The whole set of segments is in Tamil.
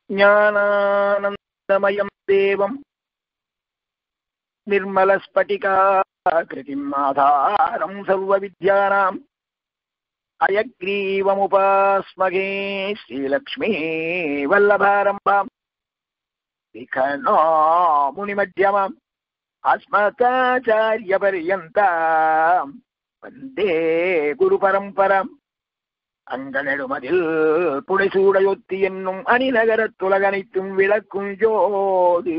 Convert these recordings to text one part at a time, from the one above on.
ஞானானந்தமயம் தேவம் நிர்மலஸ்பட்டிகாகிருதிம் ஆதாரம் சர்வவித்யானாம் அயக்ரீவமுபாஸ்மகே ஸ்ரீலக்ஷ்மீ வல்லபாரம்பாம் விகனோ முனிமத்யமாம் அஸ்மதாச்சாரியபர்யந்தாம் வந்தே குரு பரம்பரம். அங்கனெடுமதில் புடைசூடையொத்தி என்னும் அணிநகரத்துலகனைத்தும் விளக்கும் ஜோதி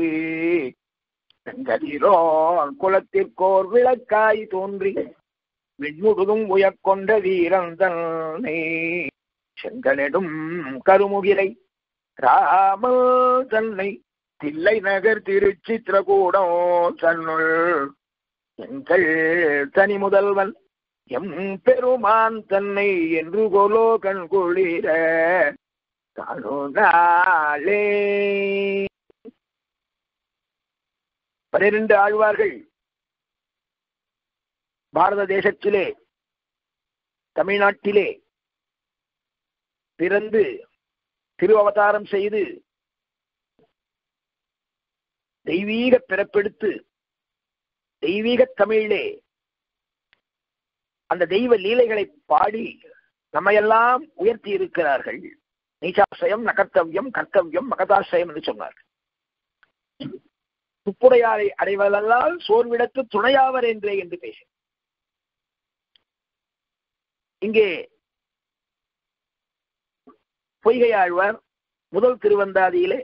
செங்கதிரோன் குலத்திற்கோர் விளக்காய் தோன்றி விண்முழுதும் உயக்கொண்ட வீரன் தன்னை செங்கனெடும் கருமுகிலை ராமல் தன்னை தில்லை நகர் திருச்சித்திரகூடம் தன்னுள் எங்கள் தனி முதல்வன் எம் பெருமான் தன்னை என்று கோலோ கண் குளிர காணோனாளே. 12 ஆழ்வார்கள் பாரத தேசத்திலே தமிழ்நாட்டிலே பிறந்து திரு அவதாரம் செய்து தெய்வீக பிறப்பெடுத்து தெய்வீக தமிழிலே அந்த தெய்வ லீலைகளை பாடி நம்மையெல்லாம் உயர்த்தி இருக்கிறார்கள். நீச்சாசயம் நகர்த்தவியம் கர்த்தவியம் மகதாசயம் என்று சொன்னார்கள். துப்புடையாரை அடைவதெல்லாம் சோர்விடத்து துணையாவர் என்றே என்று பேச இங்கே பொய்கை ஆழ்வார் முதல் திருவந்தாதியிலே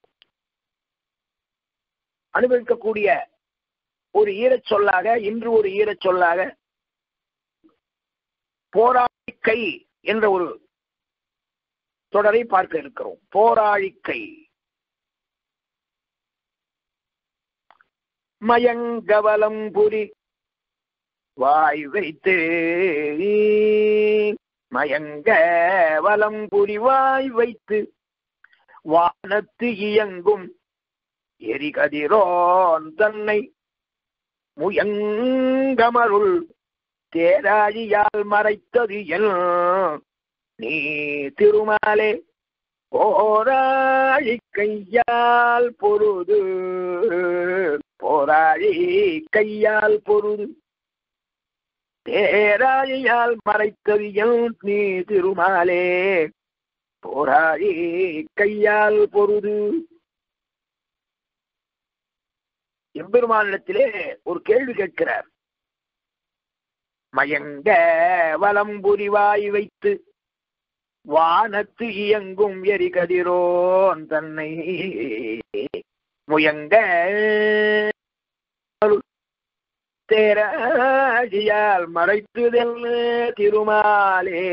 அனுபவிக்கக்கூடிய ஒரு ஈரச் சொல்லாக இன்று ஒரு ஈரச் சொல்லாக போராளிக்கை என்ற ஒரு தொடரை பார்க்க இருக்கிறோம். போராளிக்கை. மயங்கவலம் புரி வாய் வைத்து மயங்க வலம் புரி வாய் வைத்து வானத்து இயங்கும் எரிகதிரோன் தன்னை முயங்கமருள் தேராழியால் மறைத்தது என் நீ திருமாலே போராழி கையால் பொருது போராழி கையால் பொருது தேராழியால் மறைத்தது என் நீ திருமாலே போராழி கையால் பொருது. எம்பெருமானிடத்திலே ஒரு கேள்வி கேட்கிறார். மயங்க வலம்புரிவாய் வைத்து வானத்து இயங்கும் எரிகதிரோன் தன்னை முயங்க தேராழியால் மறைத்துதெல் திருமாலே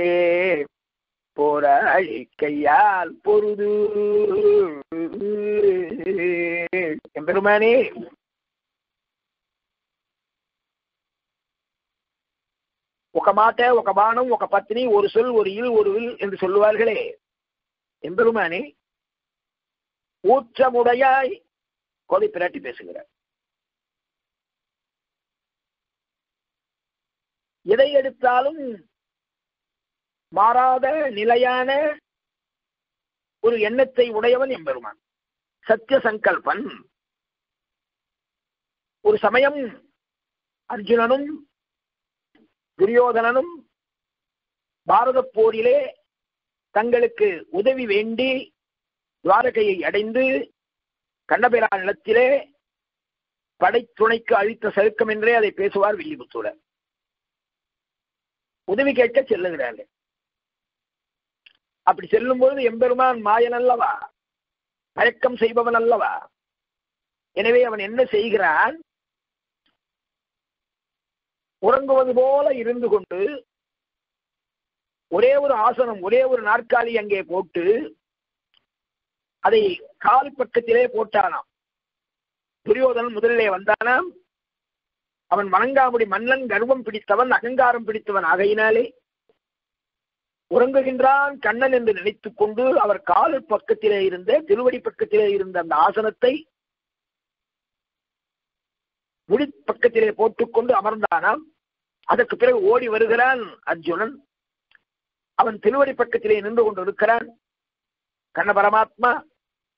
போராழி கையால் பொருது. எம்பெருமானே, ఒక మాట ఒక బాణం ఒక పత్ని ஒரு சொல் ஒரு இல் ஒரு வில் என்று சொல்லுவார்களே, எம்பெருமானே ஊற்றமுடையாய் கோதை பிராட்டி பேசுகிறார். எதை எடுத்தாலும் மாறாத நிலையான ஒரு எண்ணத்தை உடையவன் எம்பெருமான். சத்திய சங்கல்பன். ஒரு சமயம் அர்ஜுனனும் துரியோதனனும் பாரத போரிலே தங்களுக்கு உதவி வேண்டி துவாரகையை அடைந்து கண்ணபிரான் நிலத்திலே படைத்துணைக்கு அழித்த சருக்கம் என்றே அதை பேசுவார் வில்லிபுத்தூரர். உதவி கேட்க செல்லுகிறார்கள். அப்படி செல்லும்போது எம்பெருமான் மாயன் அல்லவா, மயக்கம் செய்பவன் அல்லவா. எனவே அவன் என்ன செய்கிறான்? உறங்குவது போல இருந்து கொண்டு ஒரே ஒரு ஆசனம் ஒரே ஒரு நாற்காலி அங்கே போட்டு அதை கால் பக்கத்திலே போட்டானாம். துரியோதனன் முதலிலே வந்தானாம். அவன் வணங்காமுடி மன்னன், கர்வம் பிடித்தவன், அகங்காரம் பிடித்தவன் ஆகையினாலே உறங்குகின்றான் கண்ணன் என்று நினைத்துக் கொண்டு அவர் கால் பக்கத்திலே இருந்த திருவடி பக்கத்திலே இருந்த அந்த ஆசனத்தை முடி பக்கத்திலே போட்டுக்கொண்டு அமர்ந்தானாம். அதற்கு பிறகு ஓடி வருகிறான் அர்ஜுனன். அவன் திருவடி பக்கத்திலே நின்று கொண்டு இருக்கிறான். கண்ண பரமாத்மா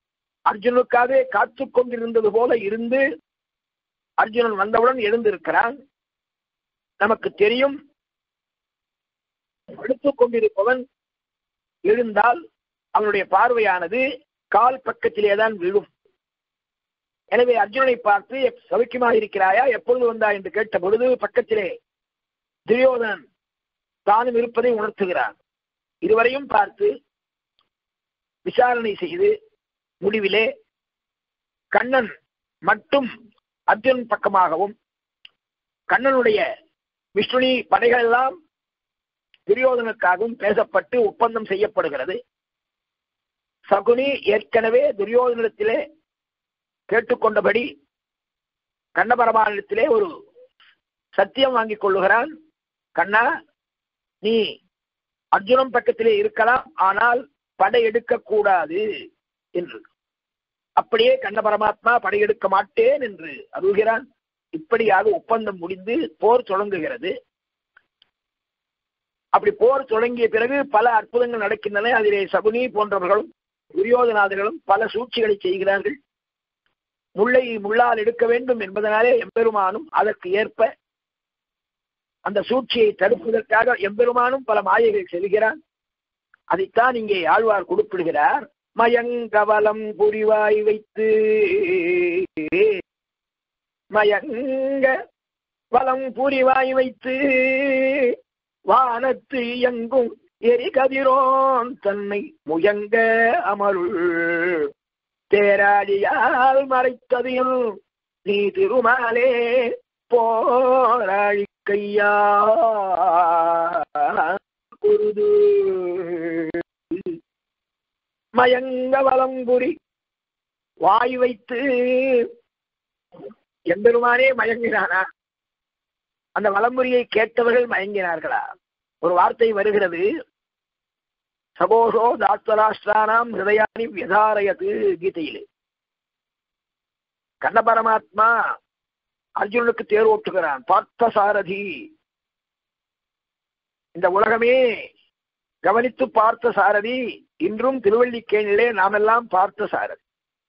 அர்ஜுனுக்காகவே காத்து கொண்டிருந்தது போல இருந்து அர்ஜுனன் வந்தவுடன் எழுந்திருக்கிறான். நமக்கு தெரியும், படுத்துக் கொண்டிருப்பவன் எழுந்தால் அவனுடைய பார்வையானது கால் பக்கத்திலேதான் விழும். எனவே அர்ஜுனனை பார்த்து சௌக்கியமாக இருக்கிறாயா, எப்பொழுது வந்தாய் என்று கேட்ட பொழுது பக்கத்திலே துரியோதனன் தானும் இருப்பதை உணர்த்துகிறான். இதுவரையும் பார்த்து விசாரணை செய்து முடிவிலே கண்ணன் மட்டும் அர்ஜுனன் பக்கமாகவும் கண்ணனுடைய விஷ்ணுனி படைகள் எல்லாம் துரியோதனுக்காகவும் பேசப்பட்டு ஒப்பந்தம் செய்யப்படுகிறது. சகுனி ஏற்கனவே துரியோதனத்திலே கேட்டுக்கொண்டபடி கண்ணபரமானிடத்திலே ஒரு சத்தியம் வாங்கிக் கொள்ளுகிறான். கண்ணா, நீ அர்ஜுனன் பக்கத்திலே இருக்கலாம், ஆனால் படையெடுக்க கூடாது என்று. அப்படியே கண்ண பரமாத்மா படையெடுக்க மாட்டேன் என்று அருள்கிறான். இப்படியாக ஒப்பந்தம் முடிந்து போர் தொடங்குகிறது. அப்படி போர் தொடங்கிய பிறகு பல அற்புதங்கள் நடக்கின்றன. அதிலே சகுனி போன்றவர்களும் துரியோதனாதிகளும் பல சூழ்ச்சிகளை செய்கிறார்கள். முள்ளை முள்ளால் எடுக்க வேண்டும் என்பதனாலே எம்பெருமானும் அதற்கு ஏற்ப அந்த சூழ்ச்சியை தடுப்பதற்காக எம்பெருமானும் பல மாயைகள் செல்கிறான். அதைத்தான் இங்கே ஆழ்வார் குறிப்பிடுகிறார். மயங்கவலம் புரிவாய் வைத்து, மயங்க வலம் புரிவாய் வைத்து, வானத்து எங்கும் எரி கதிரோன் தன்னை முயங்க அமருள் தேராடியால் மறைத்ததில் நீ திருமாலே போராழி கையா குருது. மயங்க வலம்புரி வாய் வைத்து, எம்பெருமானே மயங்கினானா? அந்த வலம்புரியை கேட்டவர்கள் மயங்கினார்களா? ஒரு வார்த்தை வருகிறது, சகோஷோ தாஸ்தராஷ்டிரானாம் ஹிருதயானி வியதாரயது கீதையிலே. கண்ண பரமாத்மா அர்ஜுனனுக்கு தேர் ஓட்டுகிறான். பார்த்த சாரதி, இந்த உலகமே கவனித்து பார்த்த சாரதி. இன்றும் திருவள்ளிக்கேணிலே நாமெல்லாம் பார்த்த சாரதி.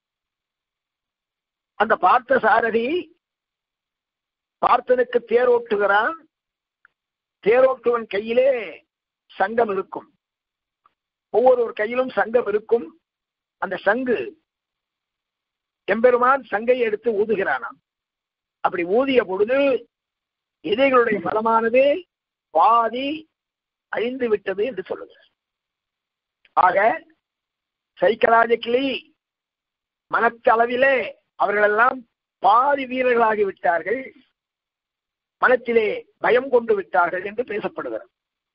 அந்த பார்த்த சாரதி பார்த்தனுக்கு தேர் ஓட்டுகிறான். தேரோட்டுவன் கையிலே சங்கம் இருக்கும். ஒவ்வொரு கையிலும் சங்கம் இருக்கும். அந்த சங்கு எம்பெருமான் சங்கை எடுத்து ஊதுகிறானாம். அப்படி ஊதிய பொழுது எதிரிகளுடைய பலமானது பாதி அழிந்து விட்டது என்று சொல்லுகிறார். ஆக சைக்கலாஜிக்கலி மனத்தளவிலே அவர்களெல்லாம் பாதி வீரர்களாகிவிட்டார்கள், மனத்திலே பயம் கொண்டு விட்டார்கள் என்று பேசப்படுகிறது.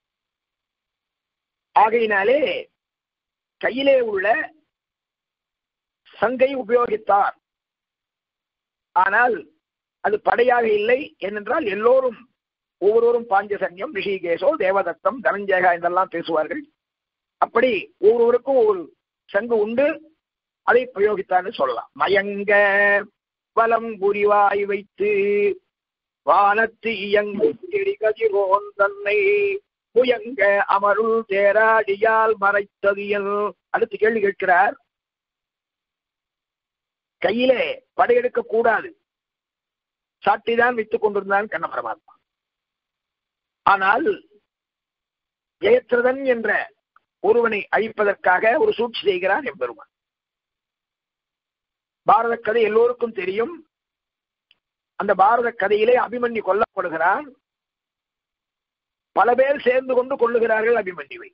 ஆகையினாலே கையிலே உள்ள சங்கை உபயோகித்தார். ஆனால் அது படையாக இல்லை. ஏனென்றால் எல்லோரும் ஒவ்வொருவரும் பாஞ்சசன்யம், ரிஷிகேசோ, தேவதத்தம், தனஞ்சேகா என்றெல்லாம் பேசுவார்கள். அப்படி ஒவ்வொருவருக்கும் ஒரு சங்கு உண்டு, அதை பிரயோகித்தான்னு சொல்லலாம். மயங்க வலம் புரிவாய் வைத்து, வானத்து இயங்கு கதிரோன் தன்னை முயங்க அமருள் தேராடியால் மறைத்ததியல். அடுத்து கேள்வி கேட்கிறார். கையிலே படையெடுக்க கூடாது, சாட்டிதான் வைத்துக் கொண்டிருந்தான் கண்ண பரமாத்மா. ஆனால் ஜெயத்ரதன் என்ற ஒருவனை அழிப்பதற்காக ஒரு சூழ்ச்சி செய்கிறான் எம்பெருமான். பாரத கதை எல்லோருக்கும் தெரியும். அந்த பாரத கதையிலே அபிமன்யு கொல்லப்படுகிறான். பல பேர் சேர்ந்து கொண்டு கொள்ளுகிறார்கள் அபிமன்யுவை.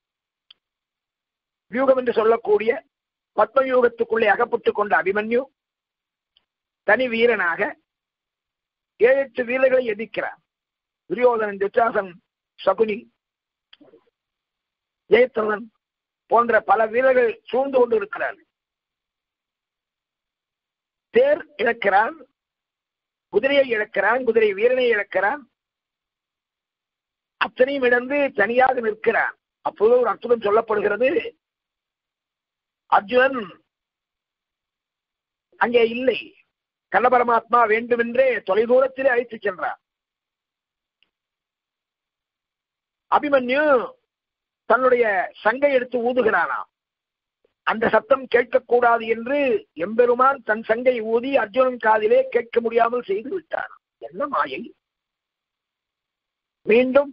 வியூகம் என்று சொல்லக்கூடிய பத்மவியூகத்துக்குள்ளே அகப்பட்டுக் கொண்ட அபிமன்யு தனி வீரனாக 7-8 வீரர்களை எதிர்க்கிறார். துரியோதனன், துச்சாசன், சகுனி, ஜெயத்ரதன் போன்ற பல வீரர்கள் சூழ்ந்து கொண்டு இருக்கிறார்கள். தேர் இழக்கிறான், குதிரையை இழக்கிறான், குதிரை வீரனை இழக்கிறான். அத்தனையும் இழந்து தனியாக நிற்கிறான். அப்போது ஒரு அற்புதம் சொல்லப்படுகிறது. அர்ஜுனன் அங்கே இல்லை. கண்ண பரமாத்மா வேண்டுமென்றே தொலைதூரத்திலே அழைத்துச் சென்றார். அபிமன்யு தன்னுடைய சங்கை எடுத்து ஊதுகிறானாம். அந்த சத்தம் கேட்கக்கூடாது என்று எம்பெருமான் தன் சங்கை ஊதி அர்ஜுனன் காதிலே கேட்க முடியாமல் செய்து விட்டார். என்ன மாயை! மீண்டும்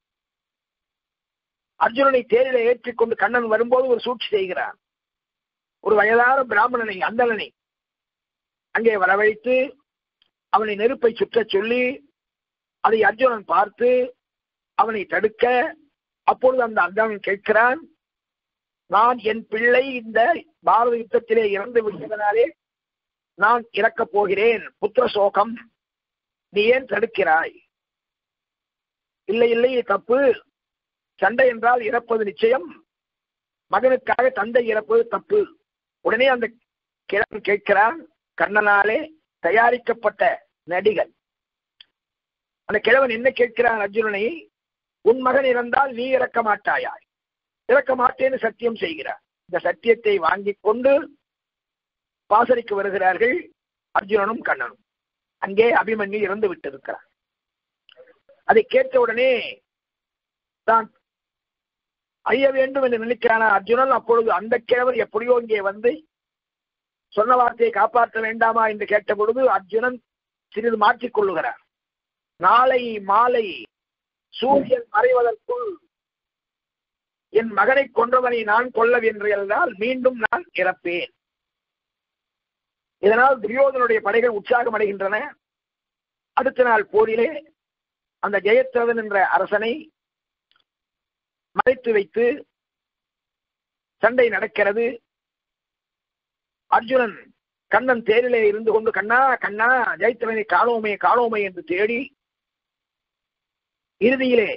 அர்ஜுனனை தேரிலே ஏற்றிக்கொண்டு கண்ணன் வரும்போது ஒரு சூழ்ச்சி செய்கிறார். ஒரு வயதான பிராமணனை, அந்தணனை அங்கே வரவழைத்து அவனை நெருப்பை சுற்றச் சொல்லி அதை அர்ஜுனன் பார்த்து அவனை தடுக்க, அப்பொழுது அந்த அந்தணன் கேட்கிறான், நான் என் பிள்ளை இந்த பாரத யுத்தத்திலே இறந்து விட்டதனாலே நான் இறக்கப் போகிறேன், புத்திர சோகம், நீ ஏன் தடுக்கிறாய்? இல்லை இல்லை, தப்பு. சண்டை என்றால் இறப்பது நிச்சயம், மகனுக்காக தந்தை இறப்பது தப்பு. உடனே அந்த கிழவன் கேட்கிறான், கண்ணனாலே தயாரிக்கப்பட்ட நடிகன். அந்த கிழவன் என்ன கேட்கிறான் அர்ஜுனனை, உன் மகன் இறந்தால் நீ இறக்க மாட்டாயாய்? இறக்க மாட்டேன்னு சத்தியம் செய்கிறார். இந்த சத்தியத்தை வாங்கி கொண்டு பாசறைக்கு வருகிறார்கள் அர்ஜுனனும் கண்ணனும். அங்கே அபிமன்யு இறந்து விட்டிருக்கிறார். அதை கேட்டவுடனே தான் அழிய வேண்டும் என்று நினைக்கிறான அர்ஜுனன். அப்பொழுது அந்த கிழவர் எப்படியோ இங்கே வந்து சொன்ன வார்த்தையை காப்பாற்ற வேண்டாமா என்று கேட்ட பொழுது அர்ஜுனன் சிறிது மாற்றிக் கொள்ளுகிறார். நாளை மாலை சூரியன் மறைவதற்குள் என் மகனை கொன்றவனை நான் கொல்லவென்றால் மீண்டும் நான் இறப்பேன். இதனால் துரியோதனுடைய படைகள் உற்சாகம் அடைகின்றன. அடுத்த நாள் போரிலே அந்த ஜெயத்ரதன் என்ற அரசனை மறைத்து வைத்து சண்டை நடக்கிறது. அர்ஜுனன் கண்ணன் தேரிலே இருந்து கொண்டு, கண்ணா கண்ணா ஜெயத்ரதனை காணோமே காணோமே என்று தேடி இறுதியிலே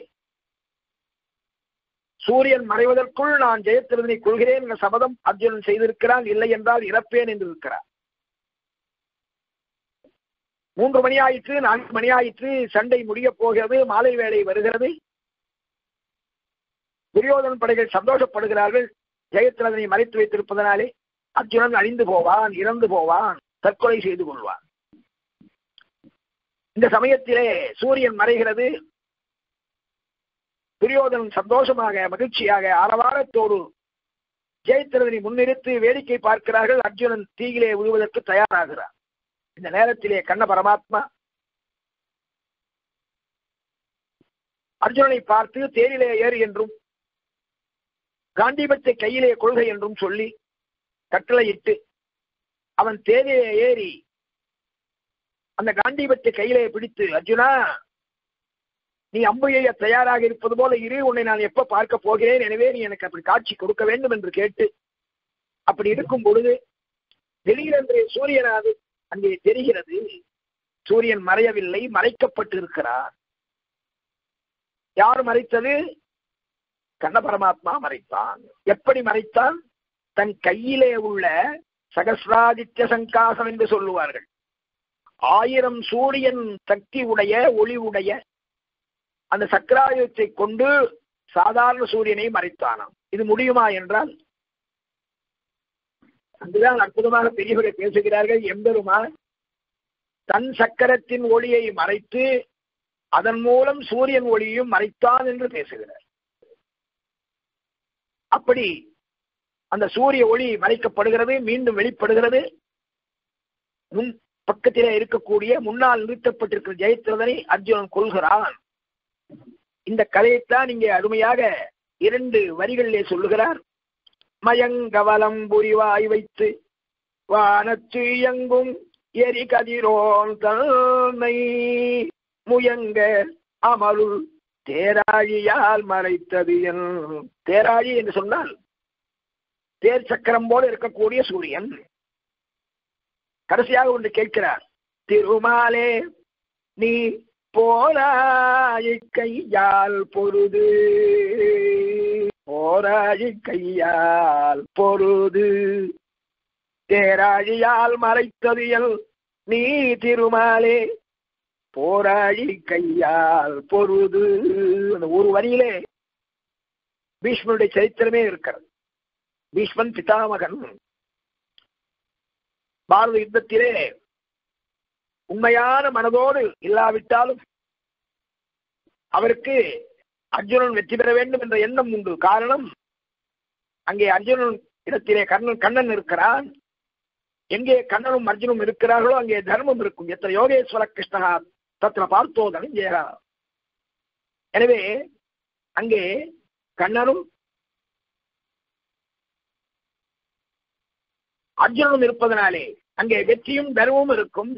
சூரியன் மறைவதற்குள் நான் ஜெயத்ரதனை கொள்கிறேன் என்ற சபதம் அர்ஜுனன் செய்திருக்கிறான். இல்லை என்றால் இறப்பேன் என்று இருக்கிறார். 3 மணி ஆயிற்று, 4 மணி ஆயிற்று, சண்டை முடிய போகிறது, மாலை வேளை வருகிறது. துரியோதன படைகள் சந்தோஷப்படுகிறார்கள். ஜெயத்ரதனை மறைத்து வைத்திருப்பதனாலே அர்ஜுனன் அழிந்து போவான், இறந்து போவான், தற்கொலை செய்து கொள்வான். இந்த சமயத்திலே சூரியன் மறைகிறது. துரியோதனன் சந்தோஷமாக மகிழ்ச்சியாக ஆரவாரத்தோடு ஜெயத்ரதனை முன்னிறுத்தி வேடிக்கை பார்க்கிறார்கள். அர்ஜுனன் தீயிலே விழுவதற்கு தயாராகிறார். இந்த நேரத்திலே கண்ண பரமாத்மா அர்ஜுனனை பார்த்து தேரிலே ஏறு என்றும் காண்டீபத்தை கையிலே கொள்கை என்றும் சொல்லி கட்டளையிட்டு அவன் தேரிலே ஏறி அந்த காண்டீபத்தை கையிலே பிடித்து, அர்ஜுனா நீ அம்புய தயாராக இருப்பது போல இரு, உன்னை நான் எப்ப பார்க்க போகிறேன், எனவே நீ எனக்கு அப்படி காட்சி கொடுக்க வேண்டும் என்று கேட்டு அப்படி இருக்கும் பொழுது திடீரென்று சூரியனாது அங்கே தெரிகிறது. சூரியன் மறையவில்லை, மறைக்கப்பட்டிருக்கிறார். யார் மறைத்தது? கண்ண பரமாத்மா மறைத்தான். எப்படி மறைத்தான்? தன் கையிலே உள்ள சகசிராதித்ய சங்காசம் என்று சொல்லுவார்கள், 1000 சூரியன் சக்தி உடைய ஒளி உடைய அந்த சக்கராயுதத்தை கொண்டு சாதாரண சூரியனை மறைத்தானாம். இது முடியுமா என்றால் அங்குதான் அற்புதமாக பெரியவர்கள் பேசுகிறார்கள். எம்பெருமான் தன் சக்கரத்தின் ஒளியை மறைத்து அதன் மூலம் சூரியன் ஒளியையும் மறைத்தான் என்று பேசுகிறார். அப்படி அந்த சூரிய ஒளி மறைக்கப்படுகிறது, மீண்டும் வெளிப்படுகிறது. முன் பக்கத்திலே இருக்கக்கூடிய முன்னால் நிறுத்தப்பட்டிருக்கிற ஜெயத்ரதனை அர்ஜுனன் கொள்கிறான். இந்த கதையைத்தான் இங்கே அருமையாக 2 வரிகளிலே சொல்லுகிறார். மயங்கவலம் புரிவாய் வைத்து வானத்து இயங்கும் எரி கதிரோன் தன்னை முயங்க அமருள் தேராழியால் மறைத்தது. தேராழி என்று சொன்னால் தேர் சக்கரம் போல இருக்கக்கூடிய சூரியன். கடைசியாக ஒன்று கேட்கிறார், திருமாலே நீ போராழி கையால் பொருது, போராழி கையால் பொருது, தேராழியால் மறைத்தது நீ திருமாலே போராழி கையால் பொருது. அந்த ஒரு வரியிலே பீஷ்மனுடைய சரித்திரமே இருக்கிறது. பீஷ்மன் பிதாமகன். பாரத யுத்தத்திலே உண்மையான மனதோடு இல்லாவிட்டாலும் அவருக்கு அர்ஜுனன் வெற்றி பெற வேண்டும் என்ற எண்ணம் உண்டு. காரணம், அங்கே அர்ஜுனன் இடத்திலே கண்ணன் இருக்கிறான். எங்கே கண்ணனும் அர்ஜுனும் இருக்கிறார்களோ அங்கே தர்மம் இருக்கும். எத்தனை யோகேஸ்வர கிருஷ்ணா தத்திர பார்த்தோ தனஞ்சயா. எனவே அங்கே கண்ணனும் அர்ஜுனனும் இருப்பதனாலே அங்கே வெற்றியும் தர்மமும் இருக்கும்.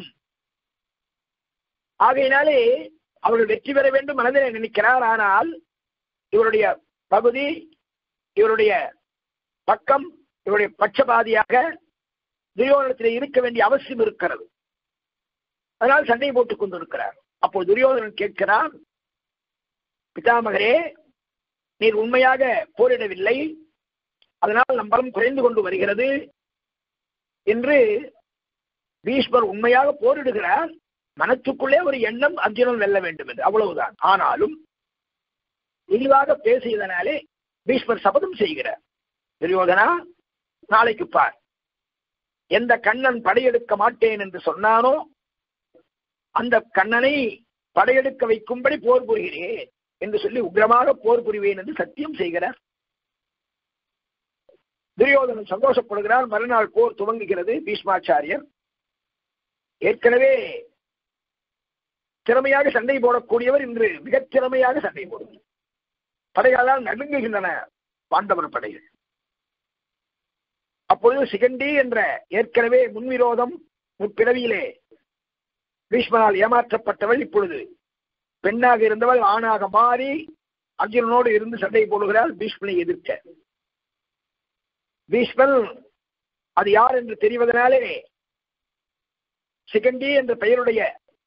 ஆகையினாலே அவர்கள் வெற்றி பெற வேண்டும் மனதிலே நினைக்கிறார். ஆனால் இவருடைய பகுதி, இவருடைய பக்கம், இவருடைய பட்சபாதியாக துரியோதனத்திலே இருக்க வேண்டிய அவசியம் இருக்கிறது. அதனால் சண்டை போட்டுக் கொண்டிருக்கிறார். அப்போ துரியோதனன் கேட்கிறான், பிதாமகரே, நீர் உண்மையாக போரிடவில்லை, அதனால் நம் பலம் குறைந்து கொண்டு வருகிறது என்று பீஷ்மர் உண்மையாக போரிடுகிறார். மனத்துக்குள்ளே ஒரு எண்ணம் அர்ஜுனன் வெல்ல வேண்டும் என்று, அவ்வளவுதான். ஆனாலும் இழிவாக பேசியதனாலே பீஷ்மர் சபதம் செய்கிறார். துரியோதனா, நாளைக்கு பார், எந்த கண்ணன் படையெடுக்க மாட்டேன் என்று சொன்னானோ அந்த கண்ணனை படையெடுக்க வைக்கும்படி போர் புரிகிறேன் என்று சொல்லி உக்கிரமாக போர் புரிவேன் என்று சத்தியம் செய்கிறார். துரியோதனன் சந்தோஷப்படுகிறார். மறுநாள் போர் துவங்குகிறது. பீஷ்மாச்சாரியர் ஏற்கனவே திறமையாக சண்டை போடக்கூடியவர் இன்று மிக திறமையாக சண்டை போடுவார். படைகளால் நடுங்குகின்றன பாண்டவர் படைகள். அப்பொழுது சிகண்டி என்ற ஏற்கனவே முன்விரோதம், முற்பிறவியிலே பீஷ்மனால் ஏமாற்றப்பட்டவள் இப்பொழுது பெண்ணாக இருந்தவள் ஆணாக மாறி அர்ஜுனனோடு இருந்து சண்டை போடுகிறாள் பீஷ்மனை எதிர்க்க. பீஷ்மன் அது யார் என்று தெரிவதனாலே சிகண்டி என்ற பெயருடைய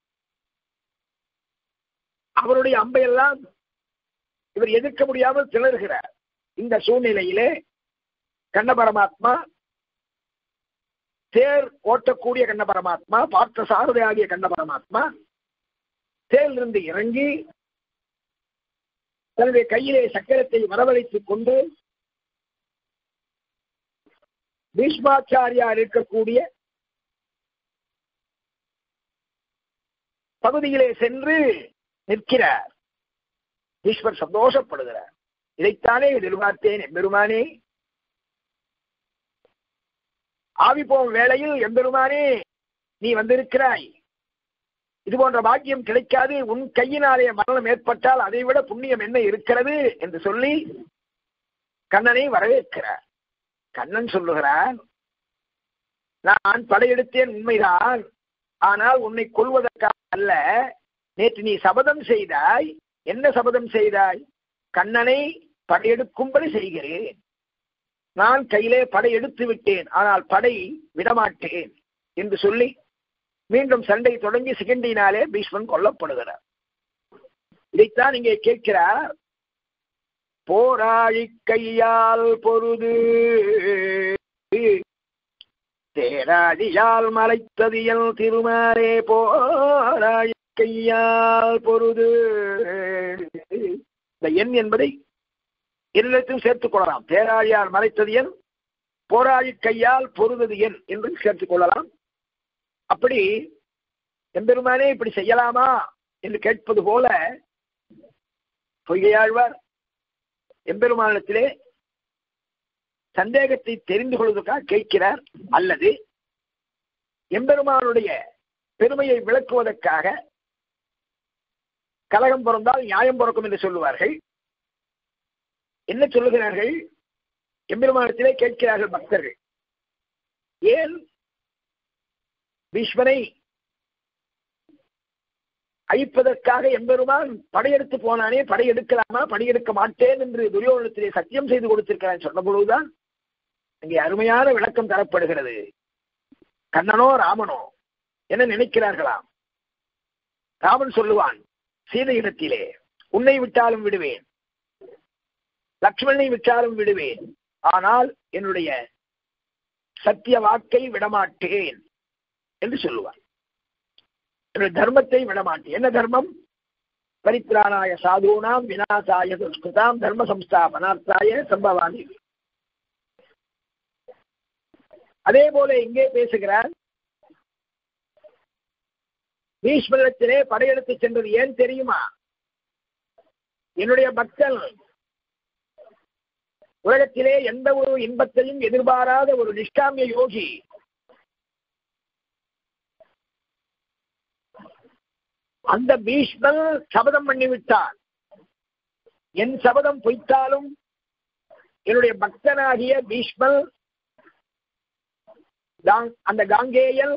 அவருடைய அம்பையெல்லாம் இவர் எதிர்க்க முடியாமல் திணறுகிறார். இந்த சூழ்நிலையிலே கண்ண பரமாத்மா, தேர் ஓட்டக்கூடிய கண்ண பரமாத்மா, பார்த்த சாரதி ஆகிய கண்ண பரமாத்மா தேரிலிருந்து இறங்கி தன்னுடைய கையிலே சக்கரத்தை வரவழைத்துக் கொண்டு பீஷ்மாச்சாரியார் இருக்கக்கூடிய பகுதியிலே சென்று நிற்கிறார். ஈஸ்வர் சந்தோஷப்படுகிறார். இதைத்தானே எதிர்பார்த்தேன் எம்பெருமானே. ஆவி போகும் வேளையில் எம்பெருமானே நீ வந்திருக்கிறாய். இது போன்ற பாக்கியம் கிடைக்காது. உன் கையினாலே மரணம் ஏற்பட்டால் அதை விட புண்ணியம் என்ன இருக்கிறது என்று சொல்லி கண்ணனை வரவேற்கிறார். கண்ணன் சொல்லுகிறான், நான் படையெடுத்தேன் உண்மைதான், ஆனால் உன்னை கொல்வதற்காக அல்ல. நேற்று நீ சபதம் செய்தாய். என்ன சபதம் செய்தாய்? கண்ணனை படையெடுக்கும்படி செய்கிறேன். நான் கையிலே படை எடுத்து விட்டேன், ஆனால் படை விடமாட்டேன் என்று சொல்லி மீண்டும் சண்டை தொடங்கி சிகண்டினாலே பீஷ்மன் கொல்லப்படுகிறார். இதைத்தான் இங்கே கேட்கிறார். போராழி கையால் பொருது தேராழியால் மலைத்தது என் திருமாரே. போராழி கையால் பொருது. இந்த எண் என்பதை இரண்டிலும் சேர்த்துக் கொள்ளலாம். தேராழியால் மலைத்தது என், போராழி கையால் பொருதது என் என்று சேர்த்துக் கொள்ளலாம். அப்படி எம்பெருமானே இப்படி செய்யலாமா என்று கேட்பது போல பொய்கையாழ்வார் எம்பெருமானிடத்திலே சந்தேகத்தை தெரிந்து கொள்வதற்காக கேட்கிறார். அல்லது எம்பெருமானுடைய பெருமையை விளக்குவதற்காக கலகம் பிறந்தால் நியாயம் பிறக்கும் என்று சொல்லுவார்கள். என்ன சொல்லுகிறார்கள்? எம்பெருமானத்திலே கேட்கிறார்கள் பக்தர்கள், ஏன் பீஷ்மனை அழிப்பதற்காக எம்பெருமான் படையெடுத்து போனானே, படையெடுக்கலாமா, படையெடுக்க மாட்டேன் என்று துரியோதனத்திலே சத்தியம் செய்து கொடுத்திருக்கிறான் சொன்ன பொழுதுதான் அங்கே அருமையான விளக்கம் தரப்படுகிறது. கண்ணனோ ராமனோ என நினைக்கிறார்களாம். ராமன் சொல்லுவான் சீதையிடத்திலே, உன்னை விட்டாலும் விடுவேன், லக்ஷ்மணனை விட்டாலும் விடுவேன், ஆனால் என்னுடைய சத்திய வாக்கை விடமாட்டேன் என்று சொல்லுவான். என்னுடைய தர்மத்தை விடமாட்டேன். என்ன தர்மம்? பரித்ராணாய சாதுனாம் விநாசாய துஷ்கிருதாம் தர்ம சம்ஸ்தாபனார்த்தாய சம்பவாமி. அதே போல இங்கே பேசுகிறார். பீஷ்மரிடத்திலே படையெடுத்து சென்றது ஏன் தெரியுமா? என்னுடைய பக்தன் உலகத்திலே எந்த ஒரு இன்பத்தையும் எதிர்பாராத ஒரு நிஷ்காமிய யோகி அந்த பீஷ்மன் சபதம் பண்ணிவிட்டார். என் சபதம் பொய்த்தாலும் என்னுடைய பக்தனாகிய பீஷ்மல் அந்த காங்கேயன்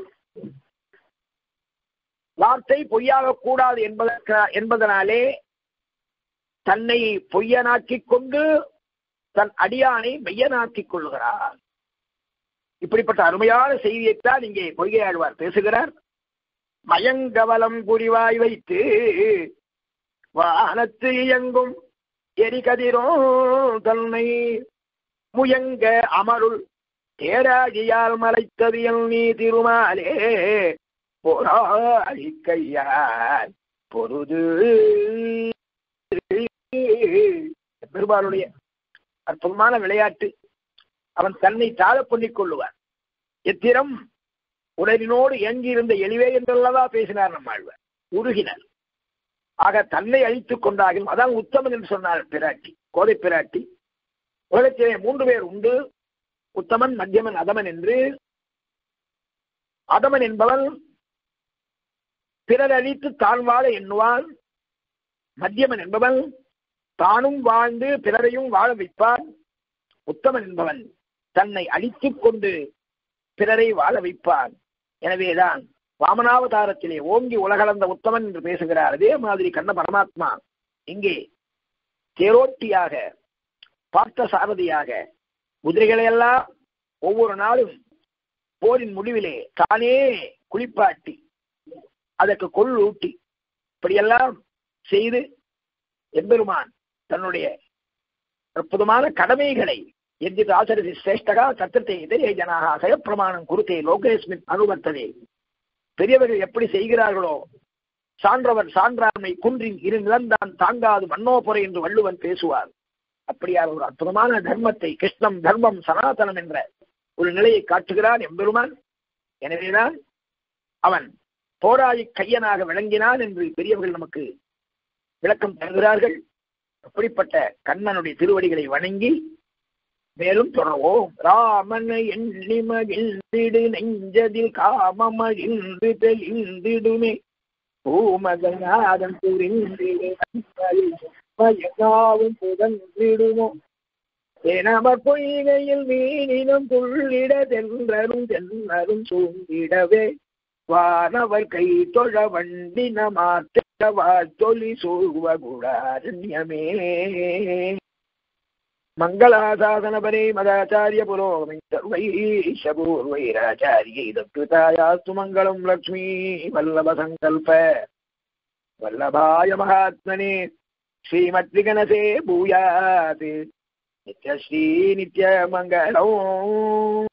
வார்த்தை பொய்யாக கூடாது என்பதனாலே தன்னை பொய்யனாக்கிக் கொண்டு தன் அடியானை மெய்யனாக்கிக் கொள்கிறார். இப்படிப்பட்ட அருமையான செய்தியைத்தான் இங்கே பொய்கையாழ்வார் பேசுகிறார். மயங்கவலம் குறிவாய் வைத்து வானத்து இயங்கும் எரிகதிரோ தன்னை முயங்க அமருள் தேராகியால் மலைத்ததியல் நீ திருமாலே போராடி கையால் பொருது. பெருமாளுடைய அற்புதமான விளையாட்டு. அவன் தன்னை தாழ பண்ணிக் கொள்ளுவார். எத்திரம் உடலினோடு இயங்கியிருந்த எளிவே என்றல்லவா பேசினார் நம்மாழ்வார். உருகினார். ஆக தன்னை அழித்துக் கொண்டாகும். அதான் உத்தமன் என்று சொன்னார் பிராட்டி, கோதை பிராட்டி. உலகத்திலே 3 பேர் உண்டு, உத்தமன், மத்தியமன், அதமன் என்று. அதமன் என்பவன் பிறர் அழித்து தான் வாழ எண்ணுவான். மத்தியமன் என்பவன் தானும் வாழ்ந்து பிறரையும் வாழ வைப்பான். உத்தமன் என்பவன் தன்னை அழித்துக் கொண்டு பிறரை வாழ வைப்பான். எனவேதான் வாமனாவதாரத்திலே ஓங்கி உலகளந்த உத்தமன் என்று பேசுகிறார். அதே மாதிரி கண்ண பரமாத்மா இங்கே தேரோட்டியாக, பார்த்த சாரதியாக, குதிரைகளையெல்லாம் ஒவ்வொரு நாளும் போரின் முடிவிலே தானே குளிப்பாட்டி அதற்கு கொள்ளூட்டி இப்படியெல்லாம் செய்து எம்பெருமான் தன்னுடைய அற்புதமான கடமைகளை எஞ்சித் ஆச்சரித்து சிரேஷ்டகா தத்தத்தை இதே ஜனாக சயப்பிரமாணம் குருத்தே லோகேஸ்மின் அனுவர்த்ததே. பெரியவர்கள் எப்படி செய்கிறார்களோ சான்றவர் சான்றாண்மை குன்றின் இரு நிலந்தான் தாங்காது மன்னோபுரை என்று வள்ளுவன் பேசுவார். அப்படியான ஒரு அற்புதமான தர்மத்தை, கிருஷ்ணம் தர்மம் சனாதனம் என்ற ஒரு நிலையை காட்டுகிறான் எம்பெருமான். எனவேதான் அவன் போராளி கையனாக விளங்கினான் என்று பெரியவர்கள் நமக்கு விளக்கம் தருகிறார்கள். அப்படிப்பட்ட கண்ணனுடைய திருவடிகளை வணங்கி மேலும் தொடர்வோம். ராமன் எண்ணி மகிழ்ந்திடு நெஞ்சதில் காமமகிழ்ந்து தெளிந்திடுமே பூமகநாதன் புரிந்திடு மயங்காவும் புதன்றிடுமோ எனவர் பொய்கையில் மீனினும் துள்ளிட தென்றரும் தென்னரும் சூழ்ந்திடவே வானவர் கை தொழ வண்டின மாற்றவா தொலி சூழ்வகுடாரண்யமே. மங்களாசாசனபரே மதாச்சாரிய புரோகமைர்வைராச்சாரியை தத்விதாயாஸ்து மங்களம் லக்ஷ்மீ வல்லப சங்கல்ப வல்லபாய மகாத்மனே ஸ்ரீமத்விகணசே பூயாத் நித்யஸ்ரீ நித்ய மங்களம்.